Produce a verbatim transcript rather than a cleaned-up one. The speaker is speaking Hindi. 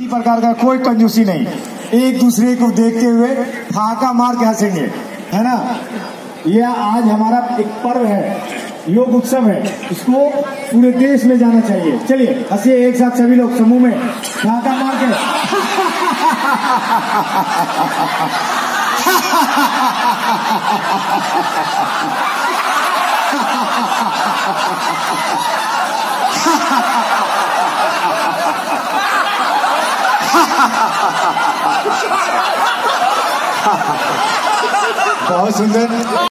प्रकार का कोई कंजूसी नहीं, एक दूसरे को देखते हुए फाका मार के हंसेंगे, है ना। यह आज हमारा एक पर्व है, योग उत्सव है, इसको पूरे देश में जाना चाहिए। चलिए हंसिए एक साथ सभी लोग समूह में, फाका मार के। बहुत सुंदर।